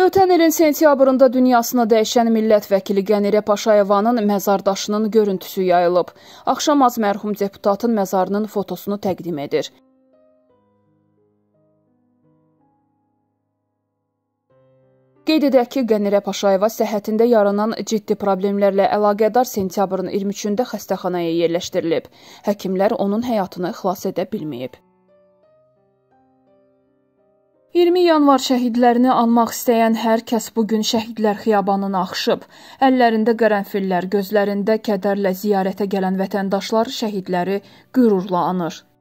Ötən ilin sentyabrında dünyasını dəyişən millət vəkili Qənirə Paşayevanın məzardaşının görüntüsü yayılıb. Axşamaz mərhum deputatın məzarının fotosunu təqdim edir. Qeyd edək ki, Qənirə Paşayeva səhhətində yaranan ciddi problemlərlə əlaqədar sentyabrın 23-də xəstəxanaya yerləşdirilib. Həkimlər onun həyatını xilas edə bilməyib. 20 yanvar şəhidlərini anmaq istəyən hər kəs bugün Şəhidlər Xiyabanına axışıb. Əllərində qərənfillər, gözlərində kədərlə ziyarətə gələn vətəndaşlar şəhidləri qürurla anır.